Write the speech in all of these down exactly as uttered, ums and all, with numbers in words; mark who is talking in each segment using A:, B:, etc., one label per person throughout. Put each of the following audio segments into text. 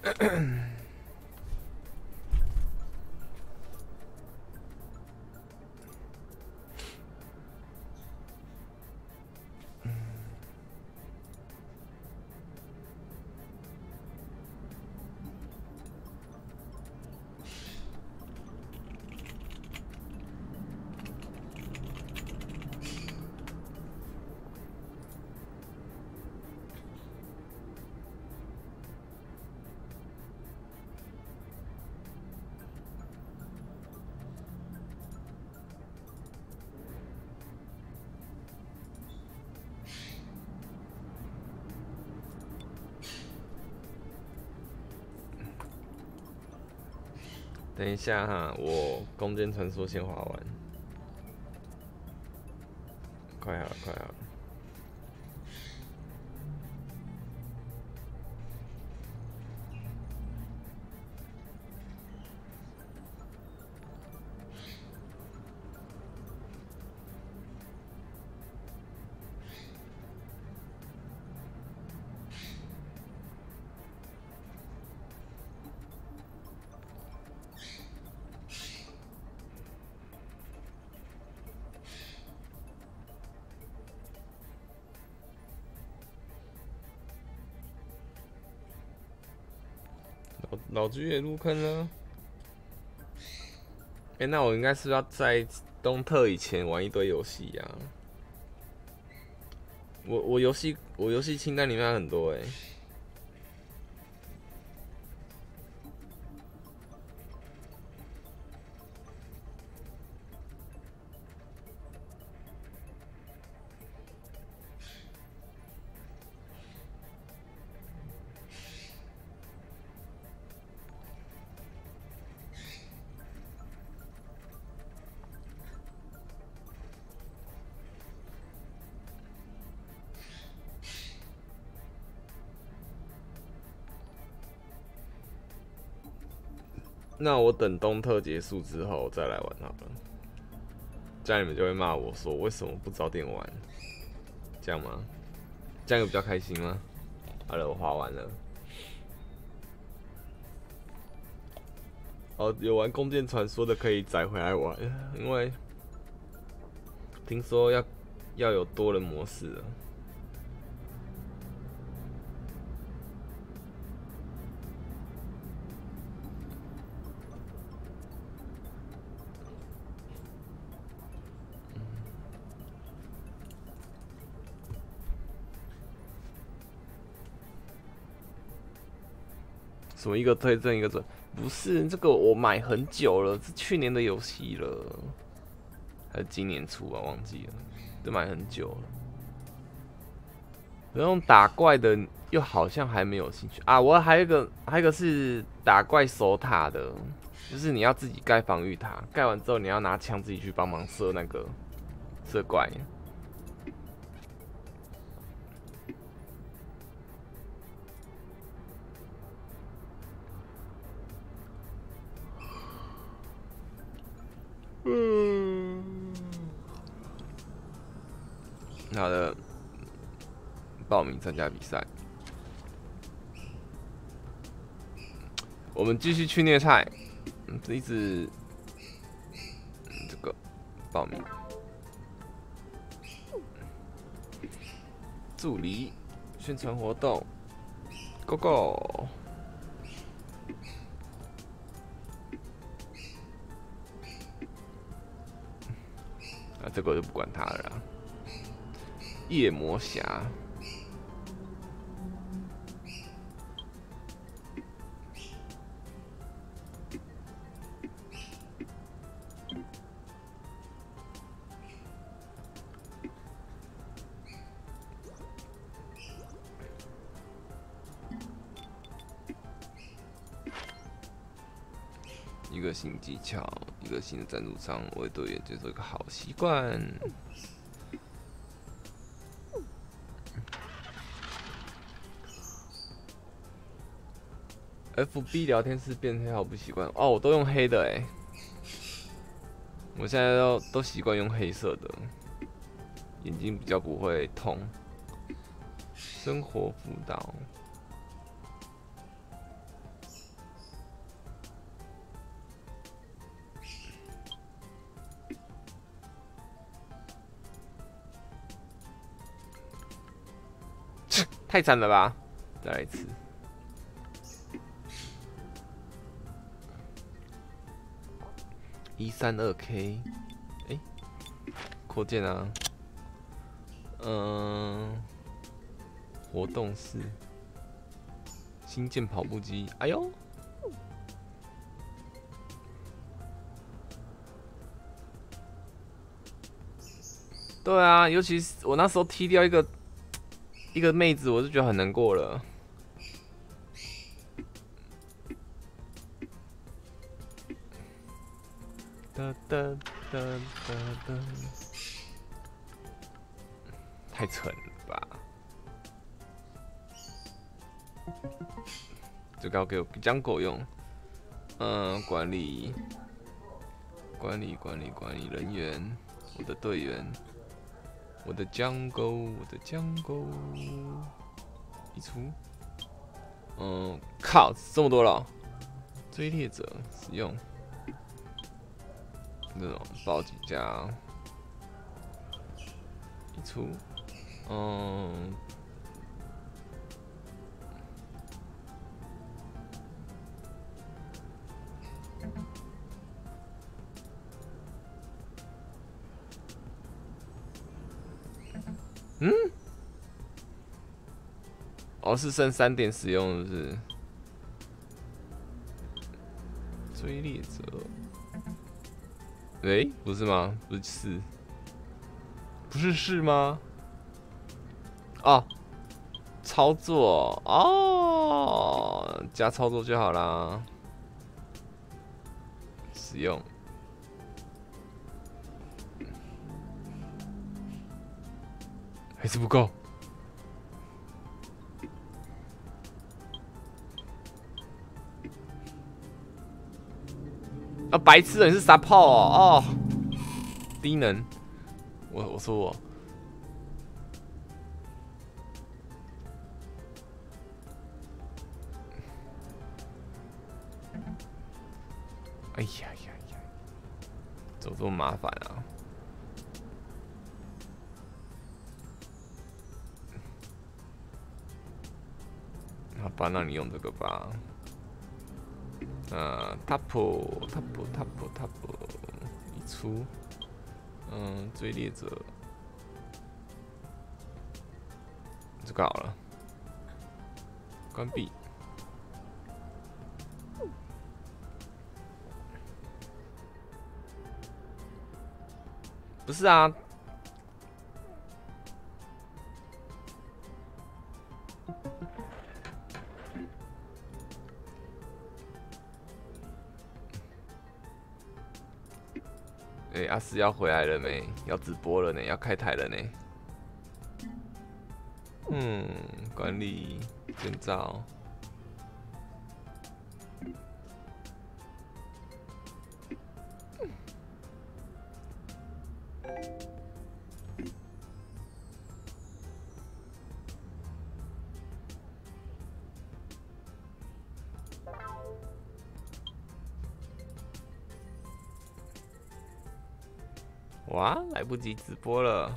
A: 等一下哈，我攻坚传说先滑完，快好了，快好了。老居也入坑了。哎、欸，那我应该是要在东特以前玩一堆游戏呀。我我游戏我游戏清单里面还很多哎、欸。那我等东特结束之后再来玩好了，这样你们就会骂我说为什么不早点玩？这样吗？这样有比较开心吗？好了，我滑完了。哦，有玩《弓箭传说》的可以载回来玩，因为听说要要有多人模式了。什么一个推荐一个准？不是这个，我买很久了，是去年的游戏了，还是今年出啊？忘记了，这买很久了。那种打怪的又好像还没有兴趣啊。我还有一个，还有一个是打怪守塔的，就是你要自己盖防御塔，盖完之后你要拿枪自己去帮忙射那个射怪。嗯，好的，报名参加比赛。我们继续去虐菜，嗯，一直、嗯、这个报名助理宣传活动 ，Go Go！ 啊，这个我就不管他了啦。夜魔侠。一个新技巧，一个新的赞助商，为队员接受一个好习惯。F B 聊天室变黑好不习惯哦，我都用黑的哎、欸，我现在都都习惯用黑色的，眼睛比较不会痛。生活辅导。 太惨了吧！再来一次。一三二 K， 哎，扩建啊。嗯，活动室，新建跑步机。哎呦！对啊，尤其是我那时候踢掉一个一个妹子，我就觉得很难过了。哒哒哒哒哒，太蠢了吧！这个要给我讲够用。嗯，管理，管理，管理，管理人员，我的队员。我的江沟，我的江沟，移除。嗯，靠，这么多了。追猎者使用。这种暴击加移除。嗯。嗯，哦，是剩三点使用，是不是？追猎者，哎、欸，不是吗？不是是，不是是吗？哦，操作哦，加操作就好啦。使用。还是不够。啊，白痴人是傻炮哦！哦，低能。我我说我。哎呀呀呀！怎么这么麻烦啊？好吧，那你用这个吧。呃 ，tap tap tap tap， 移除。嗯，追猎者，这个好了。关闭。不是啊。哎、欸，阿斯要回来了没？要直播了呢，要开台了呢。嗯，管理建造。哇，来不及直播了。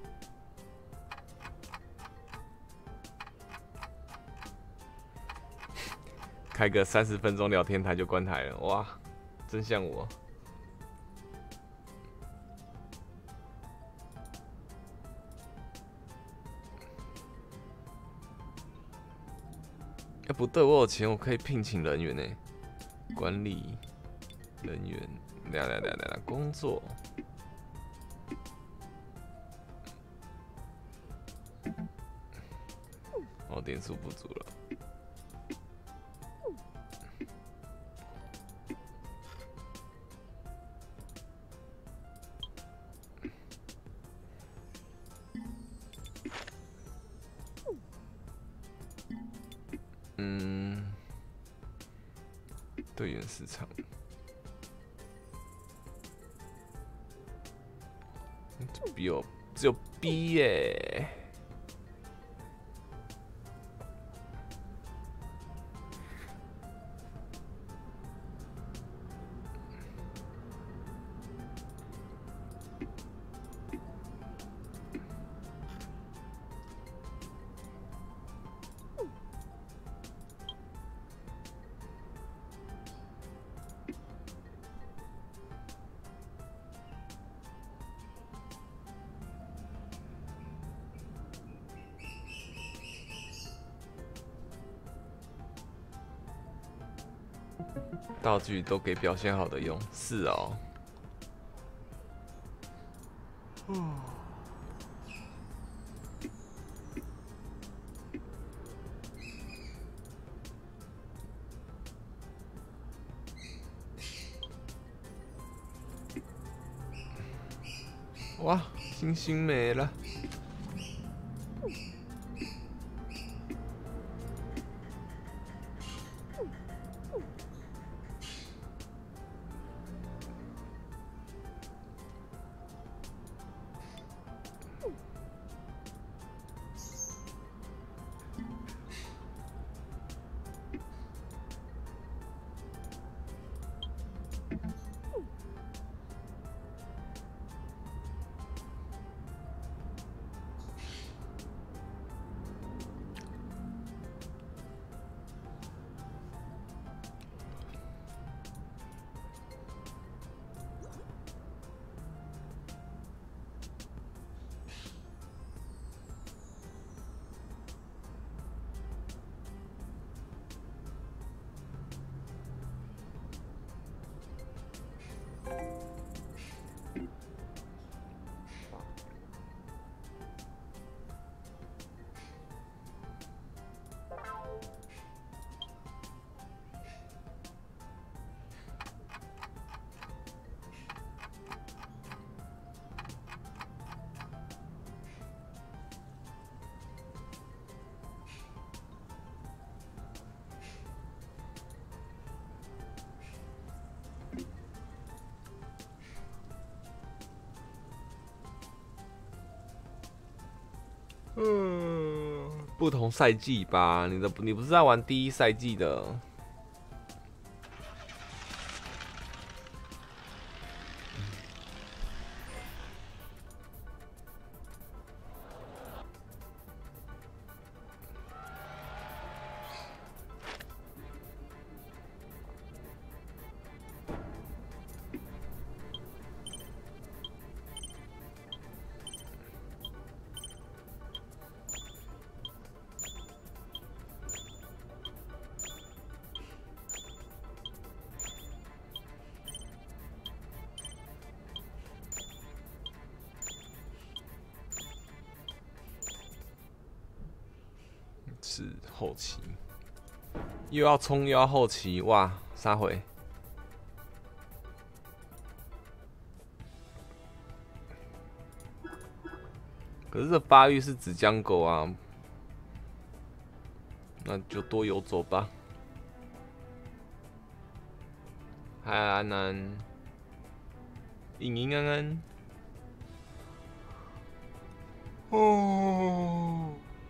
A: 开个三十分钟聊天台就关台了，哇，真像我。哎、欸，不对，我有钱，我可以聘请人员呢。管理人员，来来来来来，工作。哦，点数不足了。嗯，队员市场，只有只有 B 耶。 道具都给表现好的用，是哦。嗯。哇，星星没了。嗯，不同赛季吧，你的你不是在玩第一赛季的？是后期，又要冲又要后期，哇，杀回！可是这发育是指江狗啊，那就多游走吧。嗨，安安，莹莹安安，哦。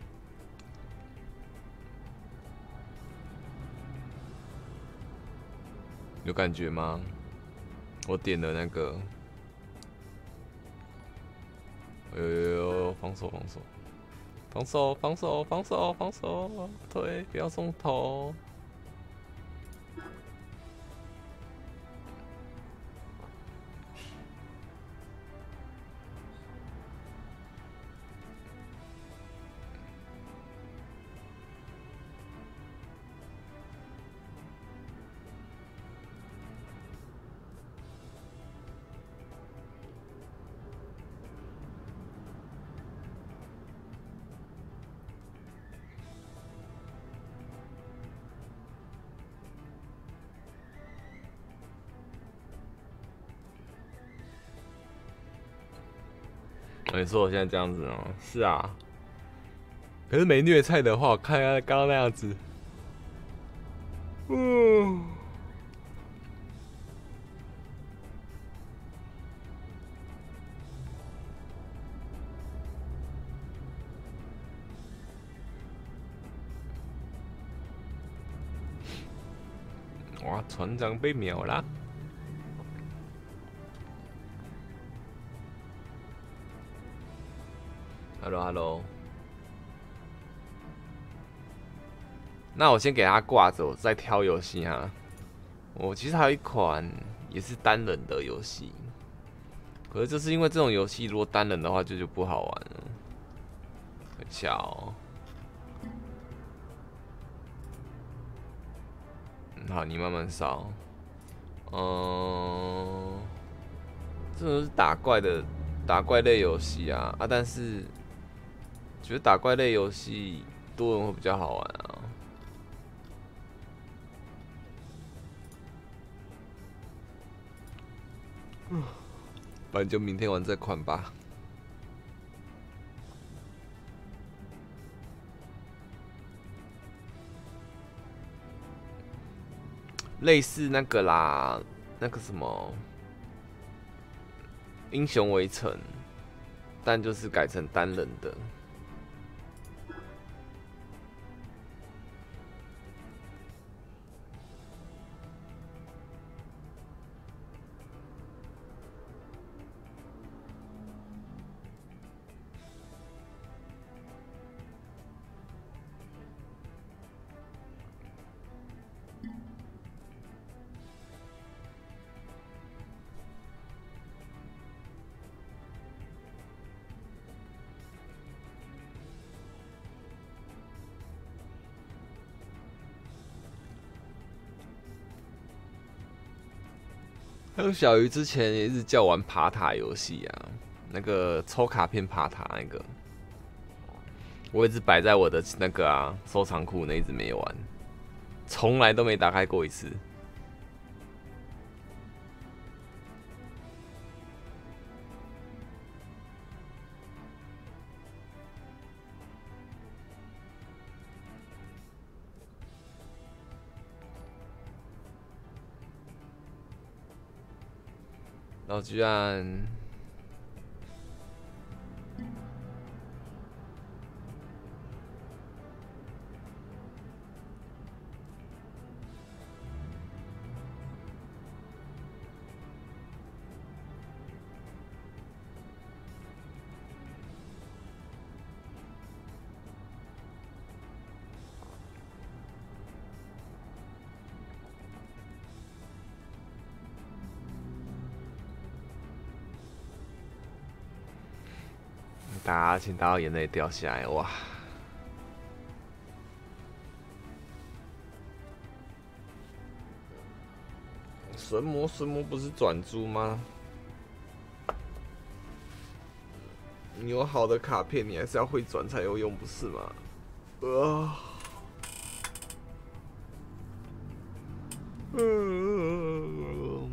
A: 有感觉吗？我点的那个，哎呦，防守防守，防守防守防守防守，对，不要送头。你说我现在这样子哦？是啊，可是没虐菜的话，我看他刚刚那样子，嗯，哇，船长被秒了。Hello Hello， 那我先给他挂着，我再挑游戏哈。我其实还有一款也是单人的游戏，可是就是因为这种游戏如果单人的话就就不好玩了。很巧，嗯， 好，你慢慢烧。嗯，这种是打怪的打怪类游戏啊啊，但是觉得打怪类游戏多人会比较好玩啊。嗯，不然就明天玩这款吧。类似那个啦，那个什么英雄围城，但就是改成单人的。还有小鱼之前也一直叫我玩爬塔游戏啊，那个抽卡片爬塔那个，我一直摆在我的那个啊收藏库，那一直没玩，从来都没打开过一次。然后居然打，请打到眼泪掉下来，哇！神魔，神魔不是转珠吗？你有好的卡片，你还是要会转才有用，不是吗？呃，嗯，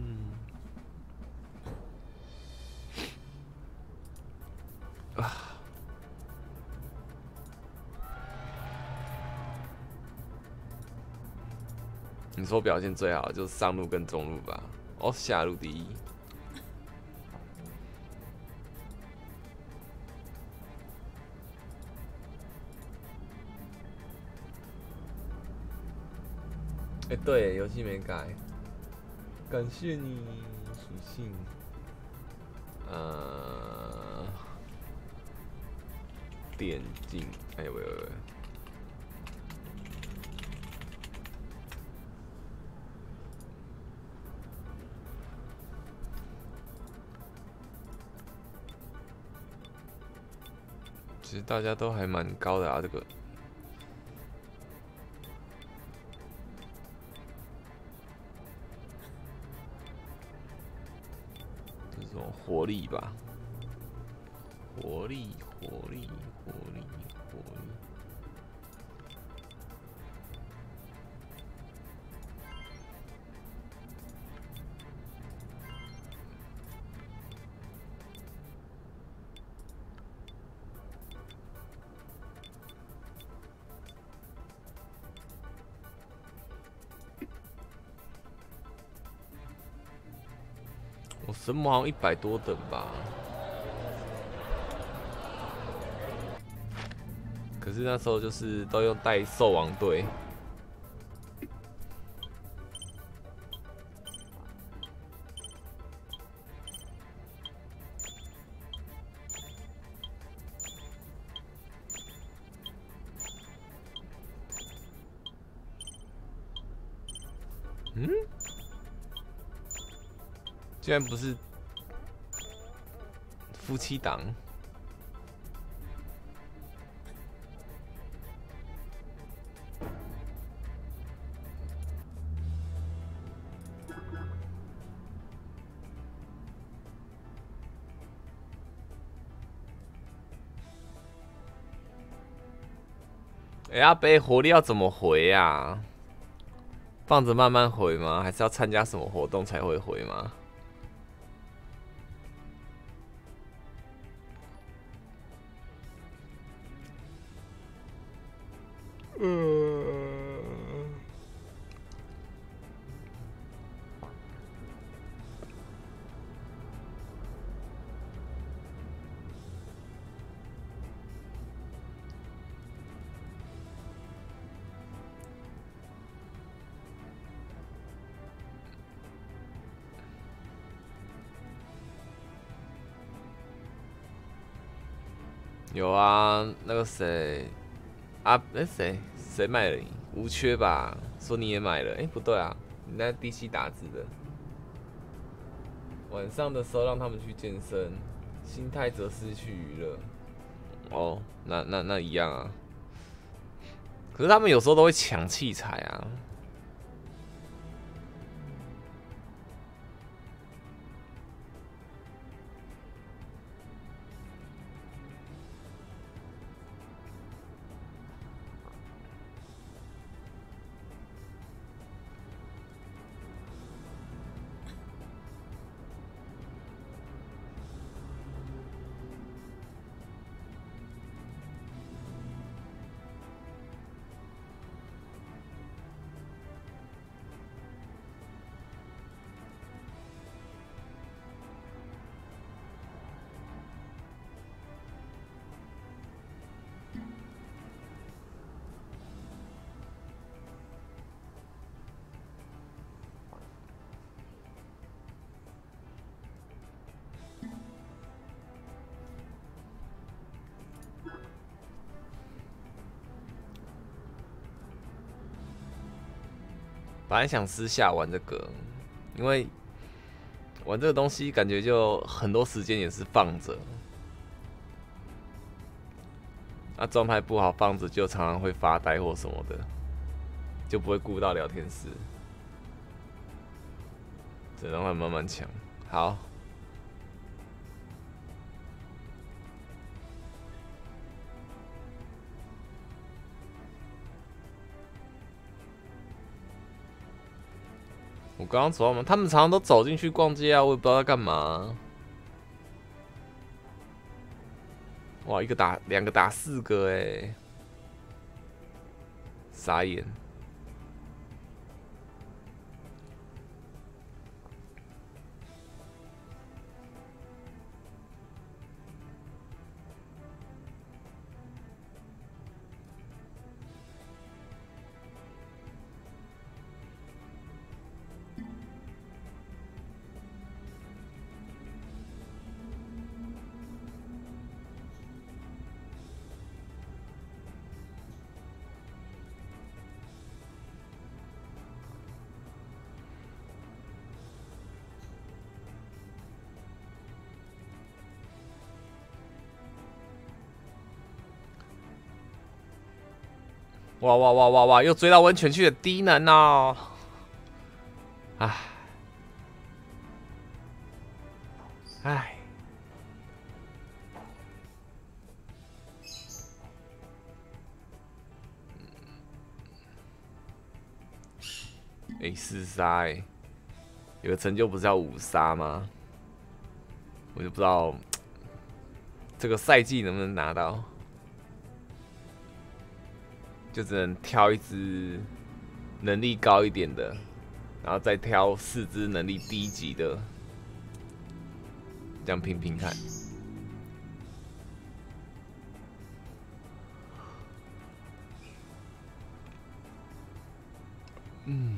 A: 啊。你说表现最好的就是上路跟中路吧？哦，下路第一。哎、欸，对，游戏没改，感谢你属性。呃，电竞，哎喂喂喂。其实大家都还蛮高的啊，这个。这种活力吧，活力，活力，活力，活力。我神魔好像一百多等吧，可是那时候就是都用带兽王队。嗯？居然不是夫妻档。 哎、欸，阿北活力要怎么回呀、啊？放着慢慢回吗？还是要参加什么活动才会回吗？嗯。有啊，那个谁啊，那谁谁买了你？无缺吧？说你也买了，哎、欸，不对啊，你在 D C 打字的。晚上的时候让他们去健身，心态则是去娱乐。哦，那那那一样啊。可是他们有时候都会抢器材啊。本来想私下玩这个，因为玩这个东西感觉就很多时间也是放着，那状态不好放着就常常会发呆或什么的，就不会顾到聊天室，只能让他慢慢抢。好。我刚刚走到门，他们常常都走进去逛街啊，我也不知道在干嘛。哇，一个打两个打四个哎、欸，傻眼。哇哇哇哇哇！又追到温泉去了，低能哦！唉，唉，哎、欸，四杀哎，有个成就不是要五杀吗？我就不知道这个赛季能不能拿到。就只能挑一只能力高一点的，然后再挑四只能力低级的，这样拼拼看。嗯。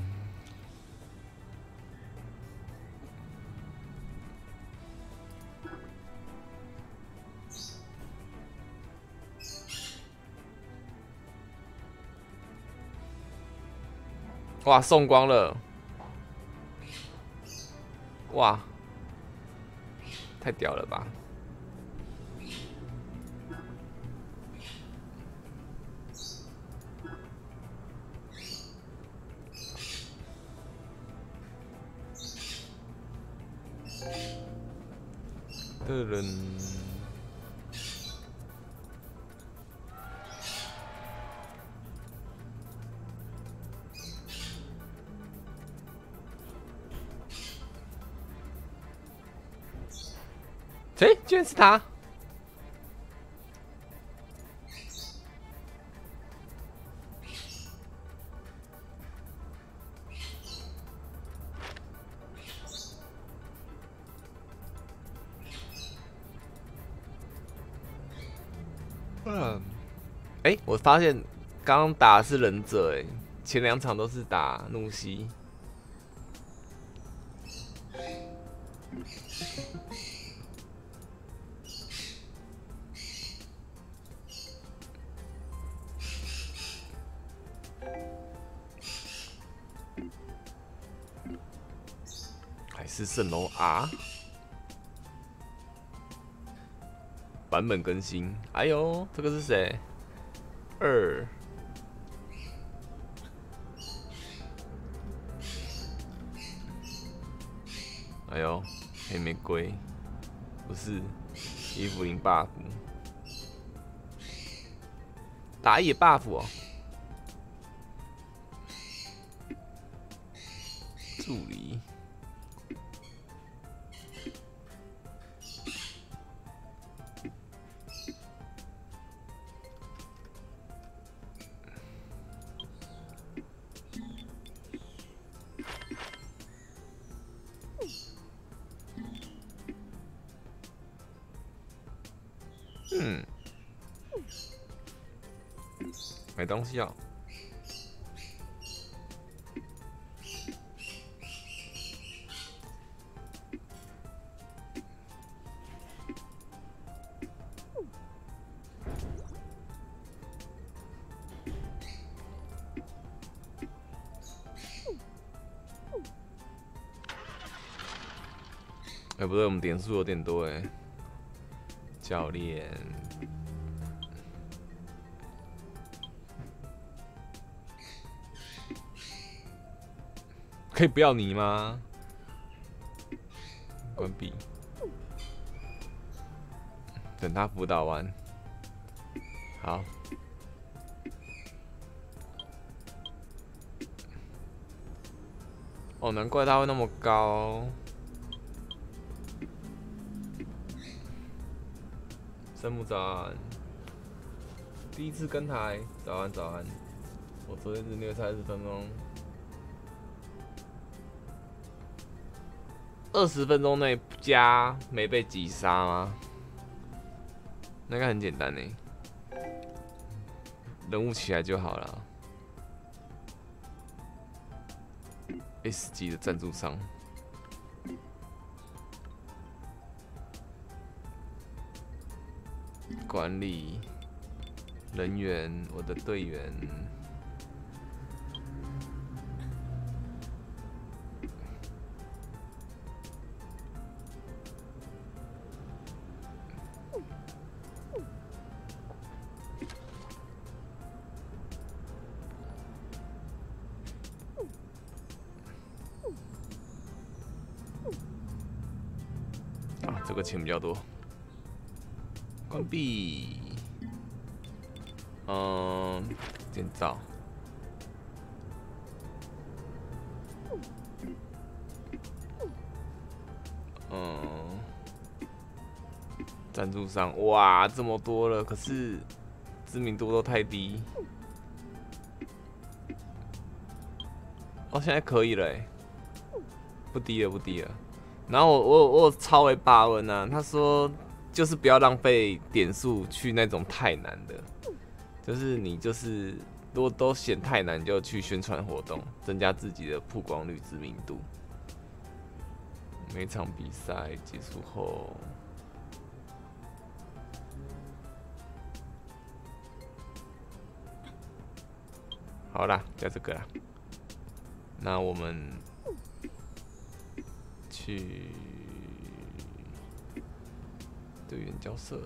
A: 哇，送光了！哇，太屌了吧！的人。 哎，居然是他！嗯，哎，我发现刚刚打的是忍者，哎，前两场都是打怒西。还是蜃楼啊？版本更新，哎呦，这个是谁？二，哎呦，黑玫瑰，不是，伊芙琳 buff， 打野 buff 哦，助理。嗯，买东西啊！哎、欸，不对，我们点数有点多哎。教练，可以不要你吗？关闭。等他辅导完。好。哦，难怪他会那么高。生母早安，第一次跟台，早安早安。我昨天只虐三十分钟，二十分钟内加没被击杀吗？那个很简单呢，人物起来就好了。S 级的赞助商。管理人员，我的队员，啊，这个钱比较多。关闭。嗯，建造。嗯，赞助商，哇，这么多了，可是知名度都太低。哦，现在可以了，哎，不低了，不低了。然后我我我有超为巴文啊，他说。就是不要浪费点数去那种太难的，就是你就是如果都嫌太难，就去宣传活动，增加自己的曝光率、知名度。每场比赛结束后，好啦，加这个啦。那我们去。队员角色，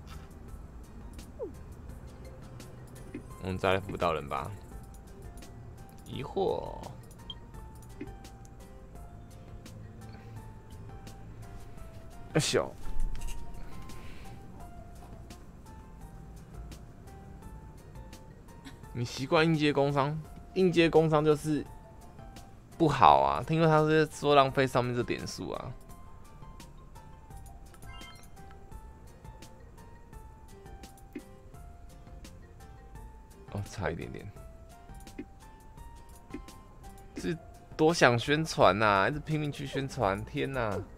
A: 我们再来辅导人吧。疑惑，小，你习惯应接工商，应接工商就是不好啊，因为他是说浪费上面这点数啊。 差一点点。是多想宣传呐、啊，一直拼命去宣传，天哪、啊！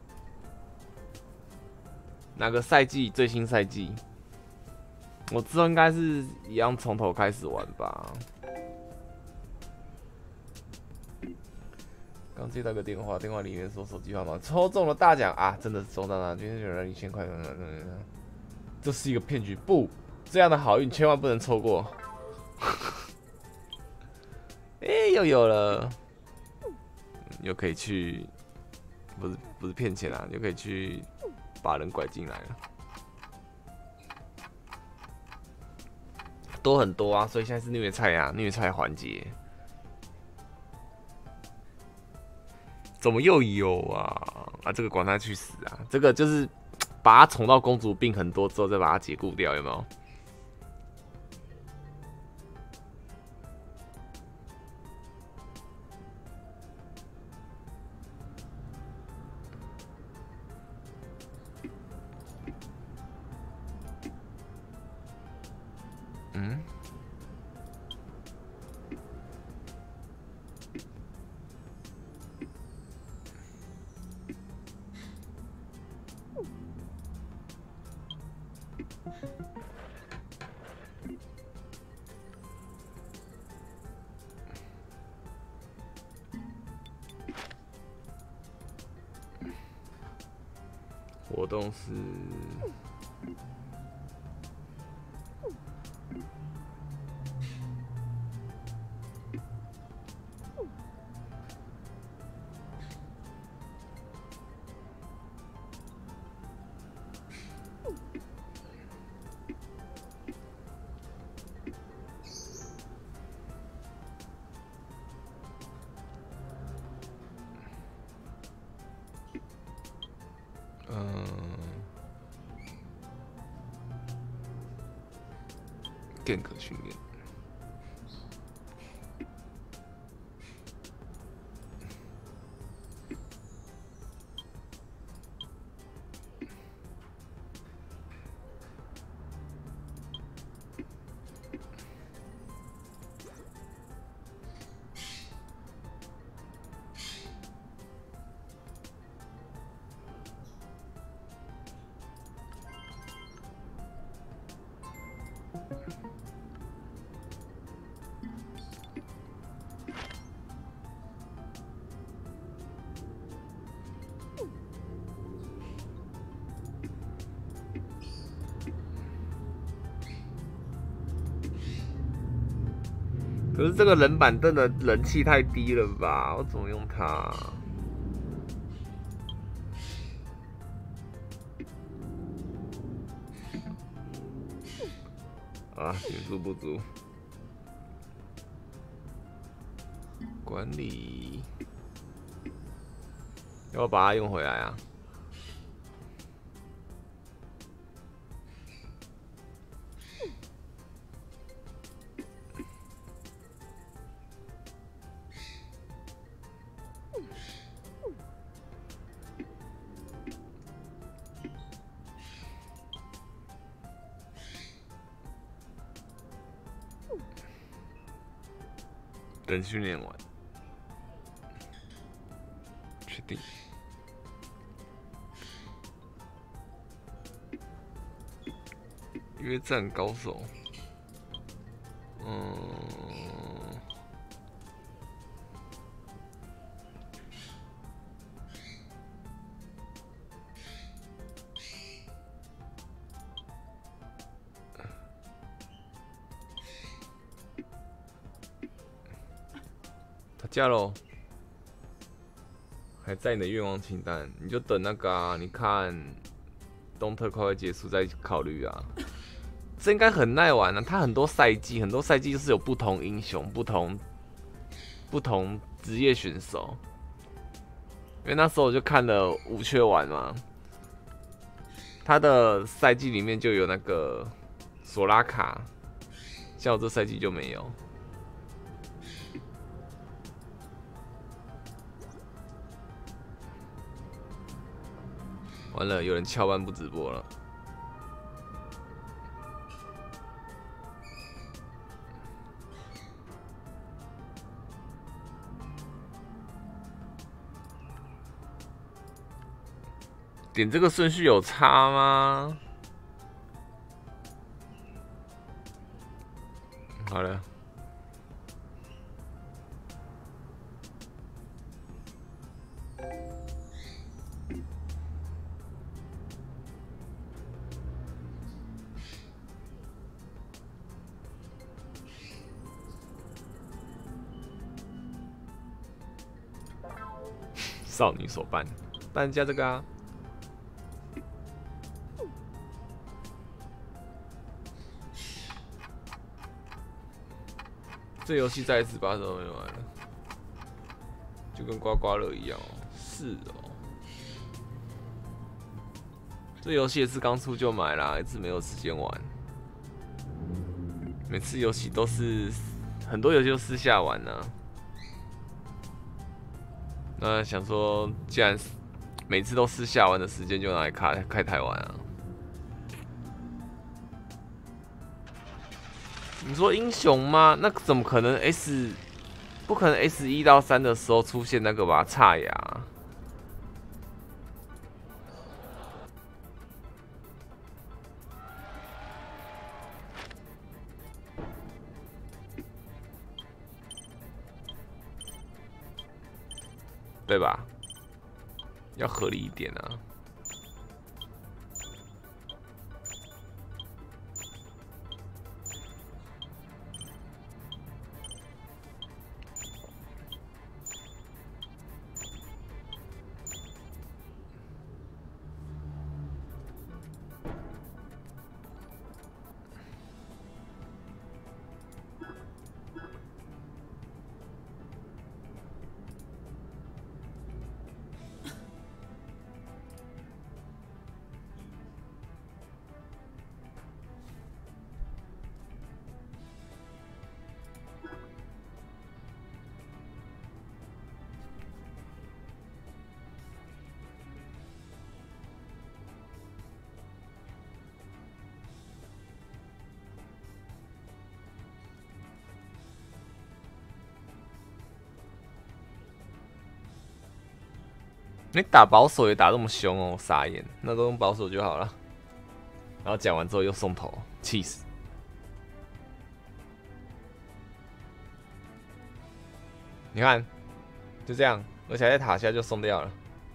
A: 哪个赛季？最新赛季？我之后应该是一样从头开始玩吧。刚接到个电话，电话里面说手机号码抽中了大奖啊！真的是中到了，今天有人一千块，这是一个骗局，不，这样的好运千万不能错过。哎、欸，又有了，又可以去，不是不是骗钱啊，又可以去把人拐进来了，多很多啊！所以现在是虐菜啊，虐菜环节。怎么又有啊？啊，这个管他去死啊！这个就是把他宠到公主病很多之后，再把他解雇掉，有没有？嗯。活动是，嗯。gank 训练，可是这个人板凳的人气太低了吧？我怎么用它？啊，点数不足。管理，要不要把它用回来啊？等训练完，确定。约战高手，嗯，他加喽，还在你的愿望清单，你就等那个啊，你看东特快快结束再考虑啊。这应该很耐玩啊，它很多赛季，很多赛季就是有不同英雄、不同不同职业选手。因为那时候我就看了无缺玩嘛，他的赛季里面就有那个索拉卡，像我这赛季就没有。完了，有人翘班不直播了。 点这个顺序有差吗？好了。少女手办，办加这个啊。这游戏再一次八十都没玩了，就跟刮刮乐一样哦。是哦，这游戏也是刚出就买啦，一直没有时间玩。每次游戏都是很多游戏都私下玩呢、啊。那想说，既然每次都私下玩的时间，就拿来开开台玩啊。你说英雄吗？那怎么可能 S？ 不可能 S 一到三的时候出现那个吧？差牙。对吧？要合理一点啊。你打保守也打这么凶哦，傻眼！那都用保守就好了。然后讲完之后又送头，气死！你看，就这样，而且还在塔下就送掉了。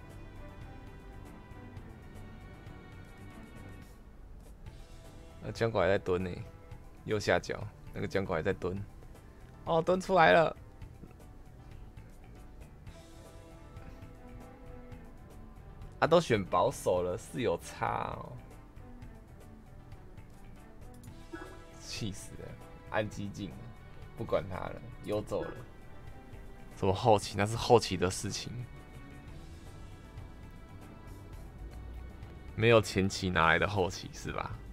A: 那江口还在蹲呢，右下角那个江口还在蹲。哦，蹲出来了。啊，都选保守了，是有差哦。气死了，按激进，不管他了，游走了。什么后期？那是后期的事情，没有前期拿来的后期是吧？